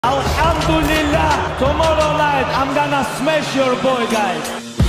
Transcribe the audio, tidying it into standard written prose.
Alhamdulillah, tomorrow night I'm gonna smash your boy, guys.